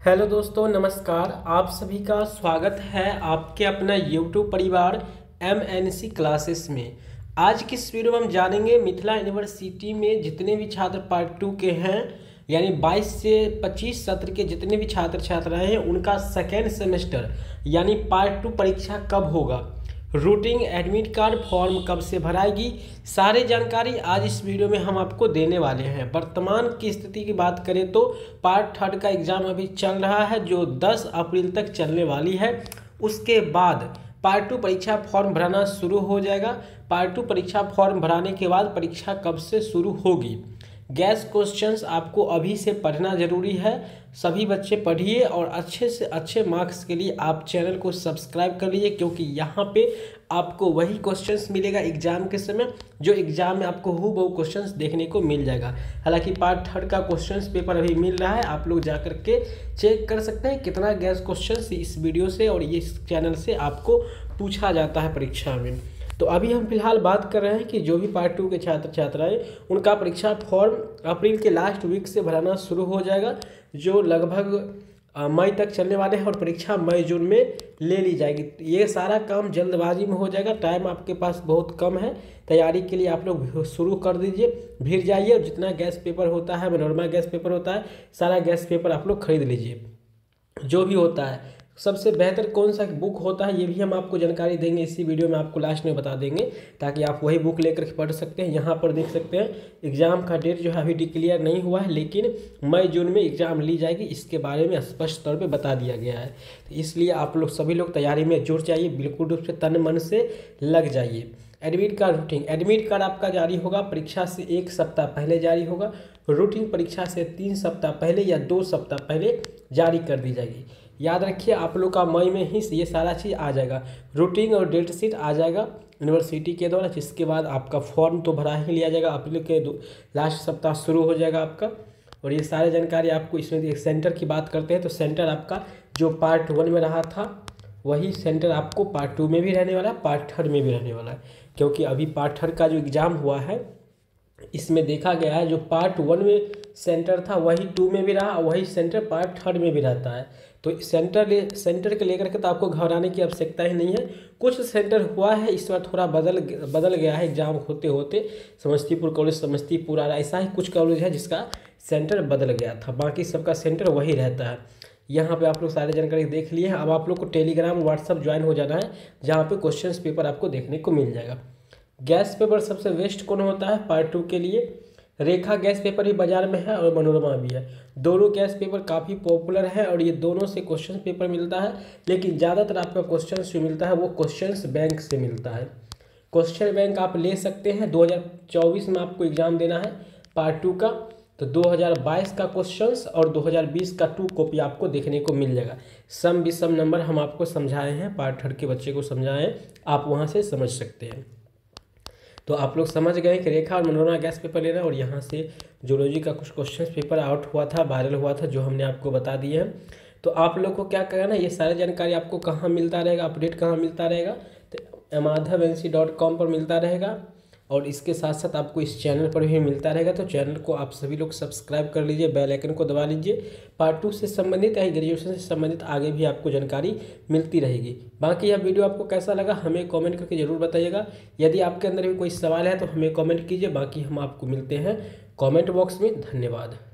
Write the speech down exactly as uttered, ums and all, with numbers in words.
Hello दोस्तों, नमस्कार। आप सभी का स्वागत है आपके अपना यूट्यूब परिवार एम एन सी क्लासेस में। आज की इस वीडियो में हम जानेंगे मिथिला यूनिवर्सिटी में जितने भी छात्र पार्ट टू के हैं, यानी बाईस से पच्चीस सत्र के जितने भी छात्र छात्राएं हैं, उनका सेकेंड सेमेस्टर यानी पार्ट टू परीक्षा कब होगा, रूटिंग एडमिट कार्ड फॉर्म कब से भराएगी, सारी जानकारी आज इस वीडियो में हम आपको देने वाले हैं। वर्तमान की स्थिति की बात करें तो पार्ट थर्ड का एग्ज़ाम अभी चल रहा है जो दस अप्रैल तक चलने वाली है। उसके बाद पार्ट टू परीक्षा फॉर्म भराना शुरू हो जाएगा। पार्ट टू परीक्षा फॉर्म भराने के बाद परीक्षा कब से शुरू होगी, गैस क्वेश्चंस आपको अभी से पढ़ना जरूरी है। सभी बच्चे पढ़िए और अच्छे से अच्छे मार्क्स के लिए आप चैनल को सब्सक्राइब कर लीजिए, क्योंकि यहाँ पे आपको वही क्वेश्चंस मिलेगा एग्जाम के समय जो एग्जाम में आपको हूबहू क्वेश्चंस देखने को मिल जाएगा। हालांकि पार्ट थर्ड का क्वेश्चंस पेपर अभी मिल रहा है, आप लोग जा करके चेक कर सकते हैं कितना गैस क्वेश्चंस इस वीडियो से और इस चैनल से आपको पूछा जाता है परीक्षा में। तो अभी हम फिलहाल बात कर रहे हैं कि जो भी पार्ट टू के छात्र छात्राएं उनका परीक्षा फॉर्म अप्रैल के लास्ट वीक से भराना शुरू हो जाएगा, जो लगभग मई तक चलने वाले हैं और परीक्षा मई जून में ले ली जाएगी। ये सारा काम जल्दबाजी में हो जाएगा, टाइम आपके पास बहुत कम है। तैयारी के लिए आप लोग शुरू कर दीजिए, भीड़ जाइए और जितना गैस पेपर होता है, मनोरमा गैस पेपर होता है, सारा गैस पेपर आप लोग खरीद लीजिए। जो भी होता है सबसे बेहतर कौन सा बुक होता है ये भी हम आपको जानकारी देंगे, इसी वीडियो में आपको लास्ट में बता देंगे, ताकि आप वही बुक लेकर पढ़ सकते हैं। यहाँ पर देख सकते हैं एग्ज़ाम का डेट जो है अभी डिक्लेयर नहीं हुआ है, लेकिन मई जून में एग्ज़ाम ली जाएगी, इसके बारे में स्पष्ट तौर पे बता दिया गया है। तो इसलिए आप लोग सभी लोग तैयारी में जुट जाइए, बिल्कुल रूप से तन मन से लग जाइए। Admit card routing admit card आपका जारी होगा परीक्षा से एक सप्ताह पहले जारी होगा। रूटिंग परीक्षा से तीन सप्ताह पहले या दो सप्ताह पहले जारी कर दी जाएगी। याद रखिए आप लोग का मई में ही ये सारा चीज़ आ जाएगा, रूटिंग और डेट शीट आ जाएगा यूनिवर्सिटी के द्वारा, जिसके बाद आपका फॉर्म तो भरा ही लिया जाएगा। अप्रैल के लास्ट सप्ताह शुरू हो जाएगा आपका। और ये सारी जानकारी आपको इसमें सेंटर की बात करते हैं तो सेंटर आपका जो पार्ट वन में रहा था वही सेंटर आपको पार्ट टू में भी रहने वाला है, पार्ट थर्ड में भी रहने वाला है। क्योंकि अभी पार्ट थर्ड का जो एग्ज़ाम हुआ है इसमें देखा गया है जो पार्ट वन में सेंटर था वही टू में भी रहा, वही सेंटर पार्ट थर्ड में भी रहता है। तो सेंटर ले सेंटर के लेकर के तो आपको घबराने की आवश्यकता ही नहीं है। कुछ सेंटर हुआ है इस बार थोड़ा बदल बदल गया है, एग्जाम होते होते समस्तीपुर कॉलेज समस्तीपुर आ रहा, ऐसा ही कुछ कॉलेज है जिसका सेंटर बदल गया था, बाकी सबका सेंटर वही रहता है। यहाँ पे आप लोग सारी जानकारी देख लिए हैं। अब आप लोग को टेलीग्राम व्हाट्सअप ज्वाइन हो जाना है, जहाँ पे क्वेश्चन पेपर आपको देखने को मिल जाएगा। गैस पेपर सबसे बेस्ट कौन होता है पार्ट टू के लिए, रेखा गैस पेपर भी बाजार में है और मनोरमा भी है। दोनों गैस पेपर काफ़ी पॉपुलर है और ये दोनों से क्वेश्चन पेपर मिलता है, लेकिन ज़्यादातर आपका क्वेश्चन जो मिलता है वो क्वेश्चन बैंक से मिलता है। क्वेश्चन बैंक आप ले सकते हैं, दो हज़ार चौबीस में आपको एग्ज़ाम देना है पार्ट टू का, तो दो हज़ार बाईस का क्वेश्चंस और दो हज़ार बीस का टू कॉपी आपको देखने को मिल जाएगा। सम विषम नंबर हम आपको समझाए हैं, पार्ट थर्ड के बच्चे को समझाए हैं, आप वहाँ से समझ सकते हैं। तो आप लोग समझ गए कि रेखा और मनोरमा गैस पेपर लेना, और यहाँ से जूलॉजी का कुछ क्वेश्चन पेपर आउट हुआ था, वायरल हुआ था, जो हमने आपको बता दिए हैं। तो आप लोग को क्या करना है, ये सारी जानकारी आपको कहाँ मिलता रहेगा, अपडेट कहाँ मिलता रहेगा, तो Madhav N C dot com पर मिलता रहेगा, और इसके साथ साथ आपको इस चैनल पर भी मिलता रहेगा। तो चैनल को आप सभी लोग सब्सक्राइब कर लीजिए, बेल आइकन को दबा लीजिए। पार्ट टू से संबंधित या ग्रेजुएशन से संबंधित आगे भी आपको जानकारी मिलती रहेगी। बाकी यह वीडियो आपको कैसा लगा हमें कमेंट करके ज़रूर बताइएगा। यदि आपके अंदर भी कोई सवाल है तो हमें कमेंट कीजिए, बाकी हम आपको मिलते हैं कमेंट बॉक्स में। धन्यवाद।